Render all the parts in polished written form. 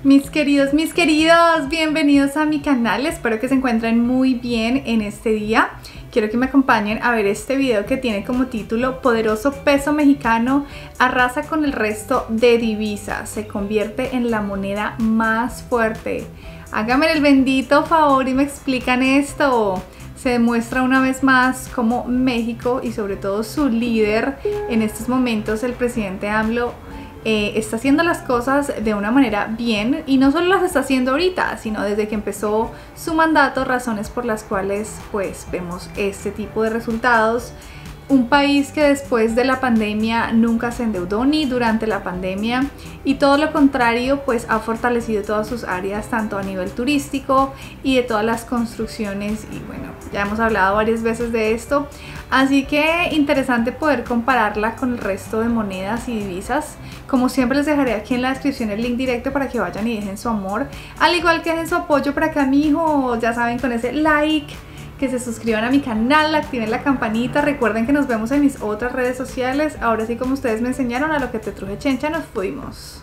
Mis queridos, bienvenidos a mi canal. Espero que se encuentren muy bien en este día. Quiero que me acompañen a ver este video que tiene como título Poderoso peso mexicano arrasa con el resto de divisas, se convierte en la moneda más fuerte. Háganme el bendito favor y me explican esto. Se demuestra una vez más cómo México y sobre todo su líder en estos momentos, el presidente AMLO, está haciendo las cosas de una manera bien, y no solo las está haciendo ahorita, sino desde que empezó su mandato, razones por las cuales pues vemos este tipo de resultados. Un país que después de la pandemia nunca se endeudó ni durante la pandemia, y todo lo contrario, pues ha fortalecido todas sus áreas, tanto a nivel turístico y de todas las construcciones, y bueno, ya hemos hablado varias veces de esto, así que interesante poder compararla con el resto de monedas y divisas. Como siempre les dejaré aquí en la descripción el link directo para que vayan y dejen su amor, al igual que dejen su apoyo para acá, mi hijo, ya saben, con ese like, que se suscriban a mi canal, activen la campanita, recuerden que nos vemos en mis otras redes sociales. Ahora sí, como ustedes me enseñaron, a lo que te truje chencha, nos fuimos.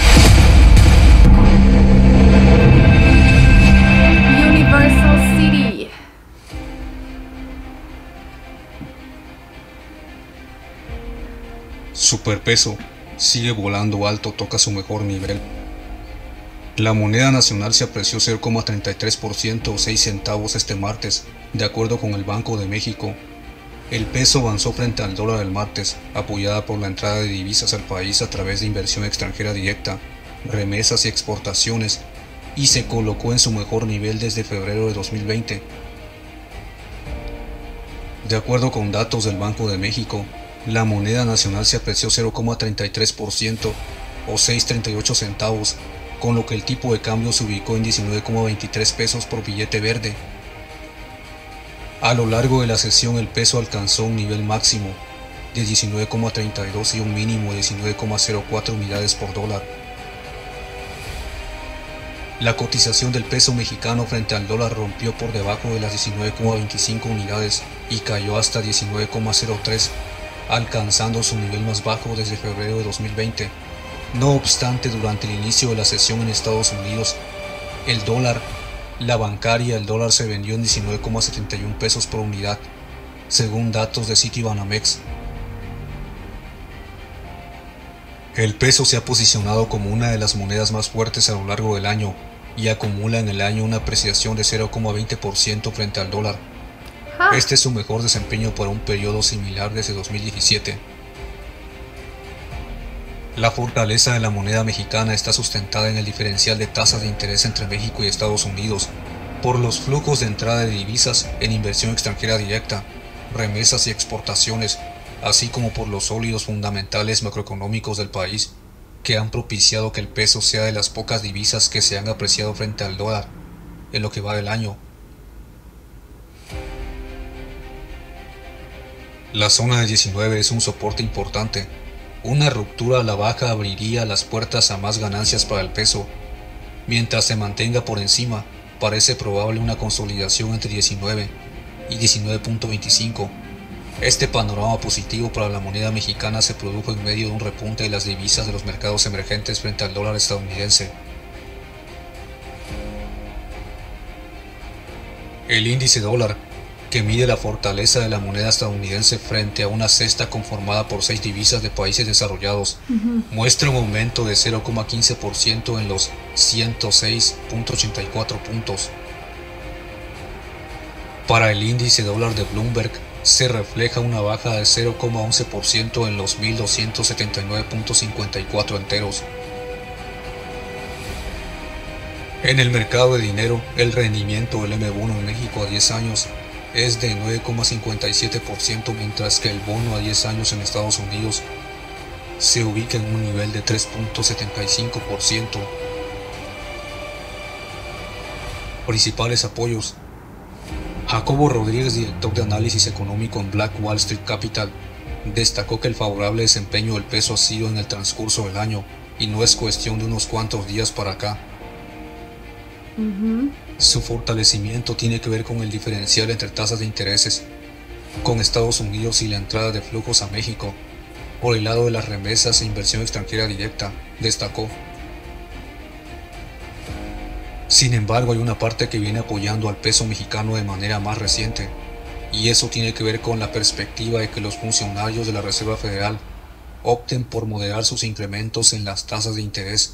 Universal City. Superpeso sigue volando alto, toca su mejor nivel. La moneda nacional se apreció 0,33% o 6 centavos este martes, de acuerdo con el Banco de México. El peso avanzó frente al dólar el martes, apoyada por la entrada de divisas al país a través de inversión extranjera directa, remesas y exportaciones, y se colocó en su mejor nivel desde febrero de 2020. De acuerdo con datos del Banco de México, la moneda nacional se apreció 0,33% o 6,38 centavos, con lo que el tipo de cambio se ubicó en 19,23 pesos por billete verde. A lo largo de la sesión el peso alcanzó un nivel máximo de 19,32 y un mínimo de 19,04 unidades por dólar. La cotización del peso mexicano frente al dólar rompió por debajo de las 19,25 unidades y cayó hasta 19,03, alcanzando su nivel más bajo desde febrero de 2020. No obstante, durante el inicio de la sesión en Estados Unidos, el dólar, la bancaria, el dólar se vendió en 19,71 pesos por unidad, según datos de Citibanamex. El peso se ha posicionado como una de las monedas más fuertes a lo largo del año y acumula en el año una apreciación de 0,20% frente al dólar. Este es su mejor desempeño para un periodo similar desde 2017. La fortaleza de la moneda mexicana está sustentada en el diferencial de tasas de interés entre México y Estados Unidos, por los flujos de entrada de divisas en inversión extranjera directa, remesas y exportaciones, así como por los sólidos fundamentales macroeconómicos del país, que han propiciado que el peso sea de las pocas divisas que se han apreciado frente al dólar en lo que va del año. La zona de 19 es un soporte importante. Una ruptura a la baja abriría las puertas a más ganancias para el peso. Mientras se mantenga por encima, parece probable una consolidación entre 19 y 19,25. Este panorama positivo para la moneda mexicana se produjo en medio de un repunte de las divisas de los mercados emergentes frente al dólar estadounidense. El índice dólar, que mide la fortaleza de la moneda estadounidense frente a una cesta conformada por 6 divisas de países desarrollados, muestra un aumento de 0,15% en los 106,84 puntos. Para el índice dólar de Bloomberg se refleja una baja de 0,11% en los 1.279,54 enteros. En el mercado de dinero, el rendimiento del M1 en México a 10 años es de 9,57%, mientras que el bono a 10 años en Estados Unidos se ubica en un nivel de 3,75%. Principales apoyos. Jacobo Rodríguez, director de análisis económico en Black Wall Street Capital, destacó que el favorable desempeño del peso ha sido en el transcurso del año y no es cuestión de unos cuantos días para acá. Su fortalecimiento tiene que ver con el diferencial entre tasas de intereses con Estados Unidos y la entrada de flujos a México. Por el lado de las remesas e inversión extranjera directa, destacó: Sin embargo, hay una parte que viene apoyando al peso mexicano de manera más reciente, y eso tiene que ver con la perspectiva de que los funcionarios de la Reserva Federal opten por moderar sus incrementos en las tasas de interés.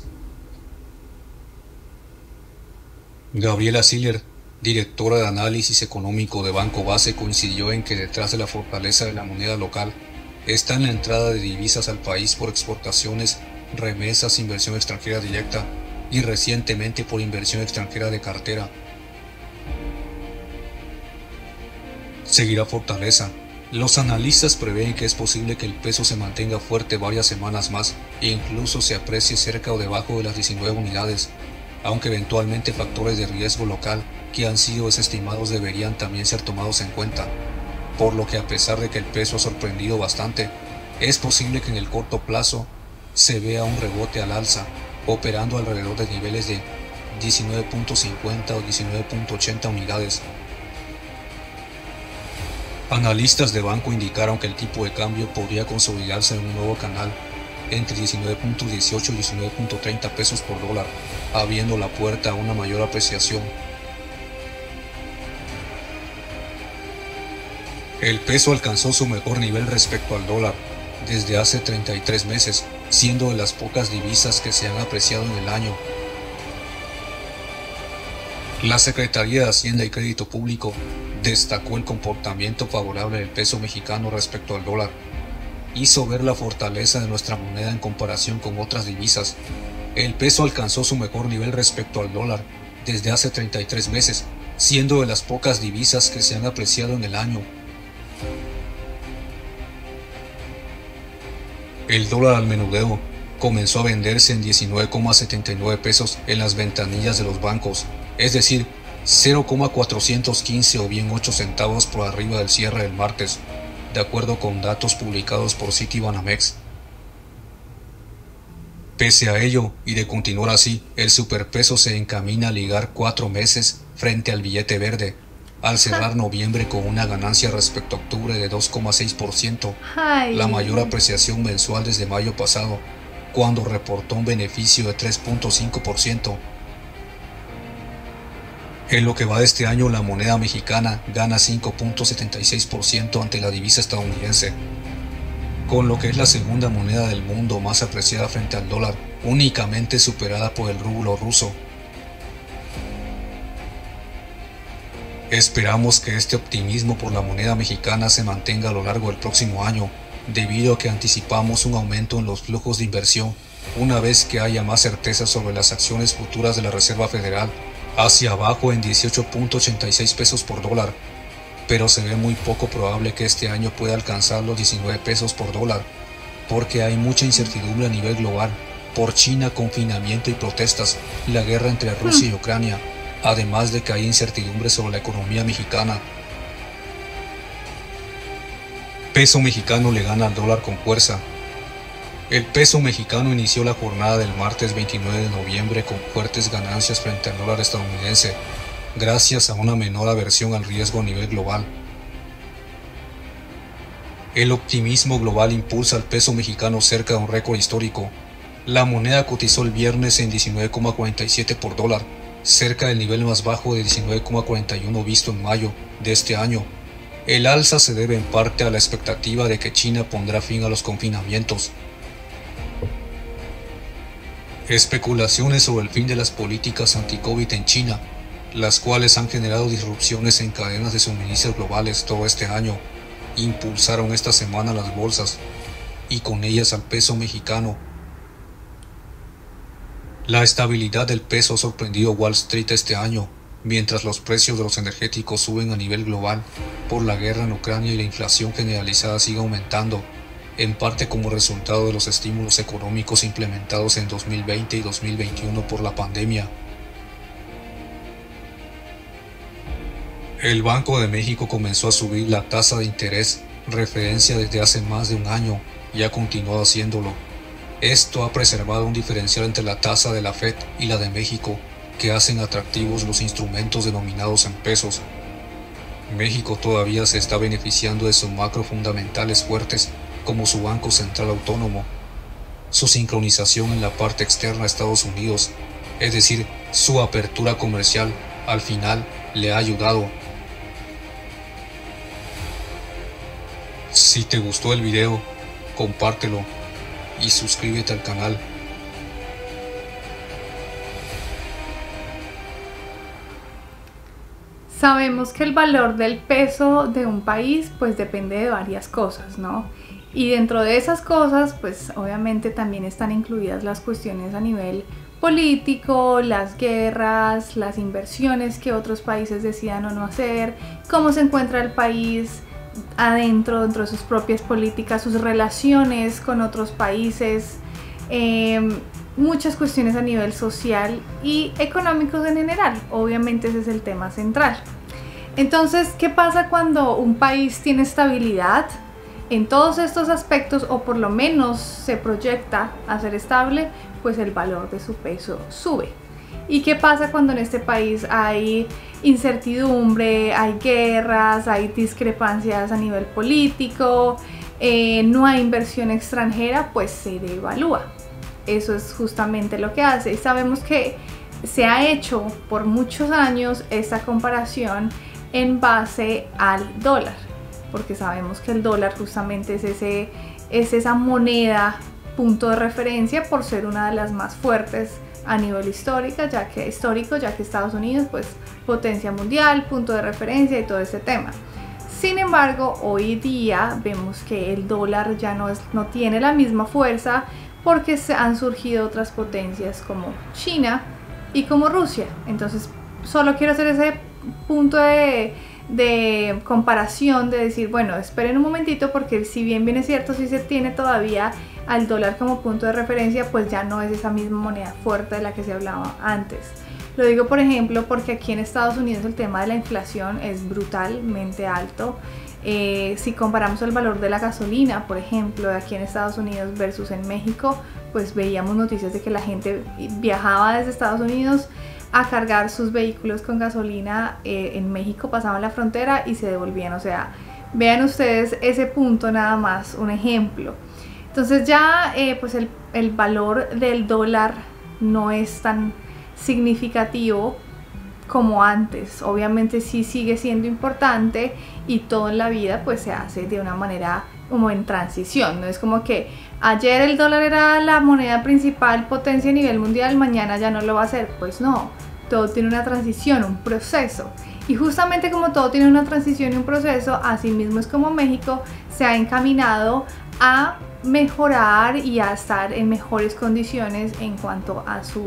Gabriela Siller, directora de análisis económico de Banco Base, coincidió en que detrás de la fortaleza de la moneda local está en la entrada de divisas al país por exportaciones, remesas, inversión extranjera directa y recientemente por inversión extranjera de cartera. Seguirá fortaleza. Los analistas prevén que es posible que el peso se mantenga fuerte varias semanas más e incluso se aprecie cerca o debajo de las 19 unidades, aunque eventualmente factores de riesgo local que han sido desestimados deberían también ser tomados en cuenta, por lo que a pesar de que el peso ha sorprendido bastante, es posible que en el corto plazo se vea un rebote al alza, operando alrededor de niveles de 19.50 o 19.80 unidades. Analistas de banco indicaron que el tipo de cambio podría consolidarse en un nuevo canal entre 19.18 y 19.30 pesos por dólar, abriendo la puerta a una mayor apreciación. El peso alcanzó su mejor nivel respecto al dólar desde hace 33 meses, siendo de las pocas divisas que se han apreciado en el año. La Secretaría de Hacienda y Crédito Público destacó el comportamiento favorable del peso mexicano respecto al dólar. Hizo ver la fortaleza de nuestra moneda en comparación con otras divisas. El peso alcanzó su mejor nivel respecto al dólar desde hace 33 meses, siendo de las pocas divisas que se han apreciado en el año. El dólar al menudeo comenzó a venderse en 19,79 pesos en las ventanillas de los bancos, es decir, 0,415 o bien 8 centavos por arriba del cierre del martes, de acuerdo con datos publicados por Citibanamex. Pese a ello, y de continuar así, el superpeso se encamina a ligar 4 meses frente al billete verde, al cerrar noviembre con una ganancia respecto a octubre de 2,6%, la mayor apreciación mensual desde mayo pasado, cuando reportó un beneficio de 3,5%. En lo que va de este año, la moneda mexicana gana 5,76% ante la divisa estadounidense, con lo que es la segunda moneda del mundo más apreciada frente al dólar, únicamente superada por el rublo ruso. Esperamos que este optimismo por la moneda mexicana se mantenga a lo largo del próximo año, debido a que anticipamos un aumento en los flujos de inversión, una vez que haya más certeza sobre las acciones futuras de la Reserva Federal, hacia abajo en 18.86 pesos por dólar, pero se ve muy poco probable que este año pueda alcanzar los 19 pesos por dólar, porque hay mucha incertidumbre a nivel global, por China, confinamiento y protestas, la guerra entre Rusia y Ucrania, además de que hay incertidumbre sobre la economía mexicana. Peso mexicano le gana al dólar con fuerza. El peso mexicano inició la jornada del martes 29 de noviembre con fuertes ganancias frente al dólar estadounidense, gracias a una menor aversión al riesgo a nivel global. El optimismo global impulsa al peso mexicano cerca de un récord histórico. La moneda cotizó el viernes en 19,47 por dólar, cerca del nivel más bajo de 19,41 visto en mayo de este año. El alza se debe en parte a la expectativa de que China pondrá fin a los confinamientos. Especulaciones sobre el fin de las políticas anti-COVID en China, las cuales han generado disrupciones en cadenas de suministros globales todo este año, impulsaron esta semana las bolsas y con ellas al peso mexicano. La estabilidad del peso ha sorprendido Wall Street este año, mientras los precios de los energéticos suben a nivel global por la guerra en Ucrania y la inflación generalizada sigue aumentando, en parte como resultado de los estímulos económicos implementados en 2020 y 2021 por la pandemia. El Banco de México comenzó a subir la tasa de interés referencia desde hace más de un año y ha continuado haciéndolo. Esto ha preservado un diferencial entre la tasa de la Fed y la de México, que hacen atractivos los instrumentos denominados en pesos. México todavía se está beneficiando de sus macro fundamentales fuertes como su Banco Central Autónomo, su sincronización en la parte externa a Estados Unidos, es decir, Su apertura comercial al final le ha ayudado. Si te gustó el video, compártelo y suscríbete al canal. Sabemos que el valor del peso de un país pues depende de varias cosas, ¿no? Y dentro de esas cosas pues obviamente también están incluidas las cuestiones a nivel político, las guerras, las inversiones que otros países decidan o no hacer, cómo se encuentra el país dentro de sus propias políticas, sus relaciones con otros países, muchas cuestiones a nivel social y económicos en general. Obviamente ese es el tema central. Entonces, ¿qué pasa cuando un país tiene estabilidad en todos estos aspectos, o por lo menos se proyecta a ser estable? Pues el valor de su peso sube. ¿Y qué pasa cuando en este país hay incertidumbre, hay guerras, hay discrepancias a nivel político, no hay inversión extranjera? Pues se devalúa. Eso es justamente lo que hace. Y sabemos que se ha hecho por muchos años esta comparación en base al dólar, porque sabemos que el dólar justamente es esa moneda punto de referencia por ser una de las más fuertes a nivel histórico, ya que Estados Unidos pues potencia mundial, punto de referencia y todo ese tema. Sin embargo, hoy día vemos que el dólar ya no tiene la misma fuerza, porque se han surgido otras potencias como China y como Rusia. Entonces solo quiero hacer ese punto de comparación, de decir, bueno, esperen un momentito, porque si bien es cierto, si se tiene todavía al dólar como punto de referencia, pues ya no es esa misma moneda fuerte de la que se hablaba antes. Lo digo por ejemplo porque aquí en Estados Unidos el tema de la inflación es brutalmente alto. Si comparamos el valor de la gasolina, por ejemplo, de aquí en Estados Unidos versus en México, pues veíamos noticias de que la gente viajaba desde Estados Unidos a cargar sus vehículos con gasolina en México, pasaban la frontera y se devolvían. O sea, vean ustedes ese punto, nada más un ejemplo. Entonces ya pues el valor del dólar no es tan significativo como antes. Obviamente sí sigue siendo importante, y todo en la vida pues se hace de una manera como en transición. No es como que ayer el dólar era la moneda principal, potencia a nivel mundial, mañana ya no lo va a ser. Pues no, todo tiene una transición, un proceso. Y justamente como todo tiene una transición y un proceso, así mismo es como México se ha encaminado a mejorar y a estar en mejores condiciones en cuanto a su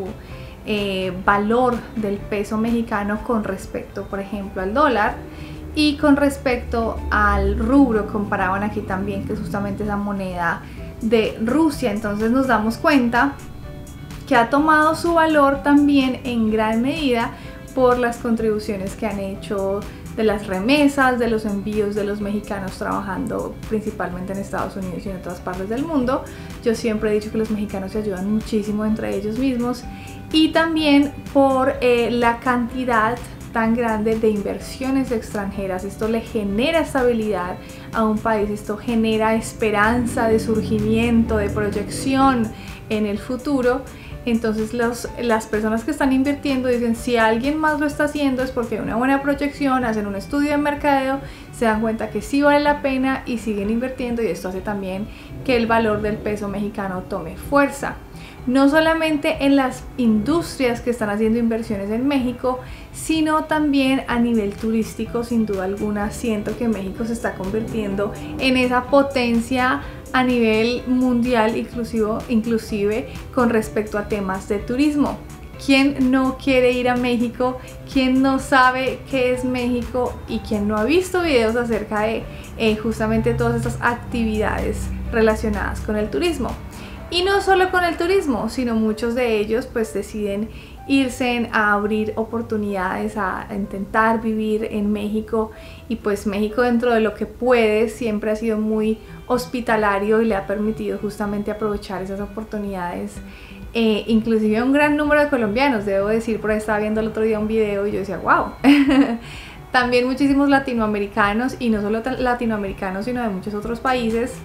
valor del peso mexicano con respecto, por ejemplo, al dólar, y con respecto al rubro. Comparaban aquí también, que es justamente esa moneda de Rusia. Entonces nos damos cuenta que ha tomado su valor también en gran medida por las contribuciones que han hecho de las remesas, de los envíos de los mexicanos trabajando principalmente en Estados Unidos y en otras partes del mundo. Yo siempre he dicho que los mexicanos se ayudan muchísimo entre ellos mismos, y también por la cantidad tan grande de inversiones extranjeras. Esto le genera estabilidad a un país, esto genera esperanza de surgimiento, de proyección en el futuro. Entonces las personas que están invirtiendo dicen, si alguien más lo está haciendo es porque hay una buena proyección, hacen un estudio de mercadeo, se dan cuenta que sí vale la pena y siguen invirtiendo, y esto hace también que el valor del peso mexicano tome fuerza. No solamente en las industrias que están haciendo inversiones en México, sino también a nivel turístico. Sin duda alguna siento que México se está convirtiendo en esa potencia a nivel mundial, inclusive con respecto a temas de turismo. ¿Quién no quiere ir a México? ¿Quién no sabe qué es México? ¿Y quién no ha visto videos acerca de justamente todas estas actividades relacionadas con el turismo? Y no solo con el turismo, sino muchos de ellos pues deciden irse a abrir oportunidades, a intentar vivir en México. Y pues México, dentro de lo que puede, siempre ha sido muy hospitalario y le ha permitido justamente aprovechar esas oportunidades. Inclusive un gran número de colombianos, debo decir, por ahí estaba viendo el otro día un video y yo decía, wow. También muchísimos latinoamericanos, y no solo latinoamericanos, sino de muchos otros países,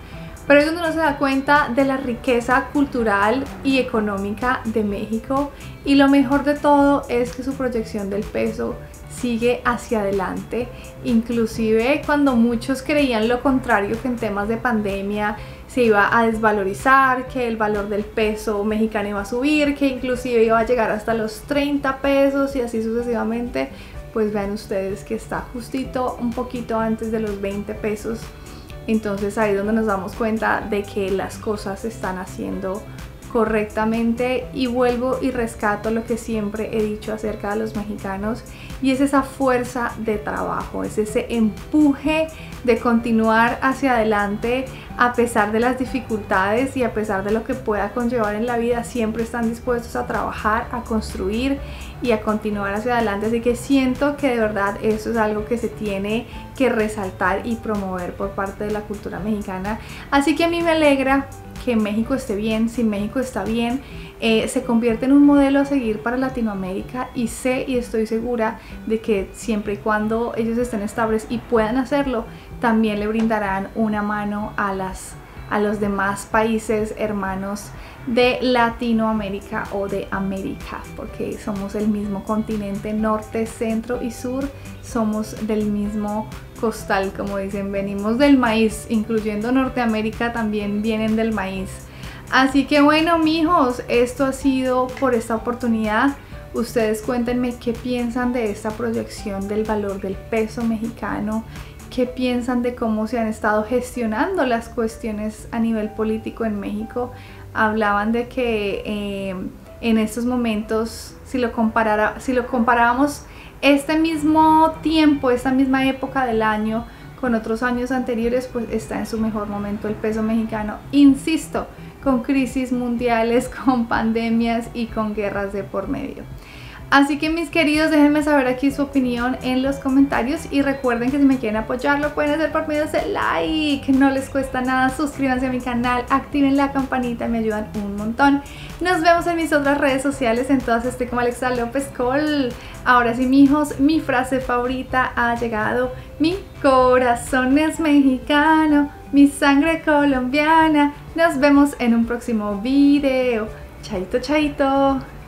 Pero es donde uno se da cuenta de la riqueza cultural y económica de México, y lo mejor de todo es que su proyección del peso sigue hacia adelante, inclusive cuando muchos creían lo contrario, que en temas de pandemia se iba a desvalorizar, que el valor del peso mexicano iba a subir, que inclusive iba a llegar hasta los 30 pesos y así sucesivamente. Pues vean ustedes que está justito un poquito antes de los 20 pesos. Entonces ahí es donde nos damos cuenta de que las cosas se están haciendo correctamente, y vuelvo y rescato lo que siempre he dicho acerca de los mexicanos, y es esa fuerza de trabajo, es ese empuje de continuar hacia adelante a pesar de las dificultades y a pesar de lo que pueda conllevar en la vida. Siempre están dispuestos a trabajar, a construir y a continuar hacia adelante, así que siento que de verdad eso es algo que se tiene que resaltar y promover por parte de la cultura mexicana. Así que a mí me alegra que México esté bien. Si México está bien, se convierte en un modelo a seguir para Latinoamérica, y sé y estoy segura de que siempre y cuando ellos estén estables y puedan hacerlo, también le brindarán una mano a los demás países hermanos de Latinoamérica o de América, porque somos el mismo continente, norte, centro y sur, somos del mismo costal, como dicen, venimos del maíz, incluyendo Norteamérica también vienen del maíz. Así que bueno, mijos, esto ha sido por esta oportunidad. Ustedes cuéntenme qué piensan de esta proyección del valor del peso mexicano, qué piensan de cómo se han estado gestionando las cuestiones a nivel político en México. Hablaban de que en estos momentos, si lo comparábamos este mismo tiempo, esta misma época del año con otros años anteriores, pues está en su mejor momento el peso mexicano. Insisto, con crisis mundiales, con pandemias y con guerras de por medio. Así que mis queridos, déjenme saber aquí su opinión en los comentarios, y recuerden que si me quieren apoyar lo pueden hacer por medio de ese like, no les cuesta nada. Suscríbanse a mi canal, activen la campanita, me ayudan un montón. Nos vemos en mis otras redes sociales, en todas estoy como Alexa López Col. Ahora sí, mijos, mi frase favorita ha llegado: mi corazón es mexicano, mi sangre colombiana. Nos vemos en un próximo video. Chaito, chaito.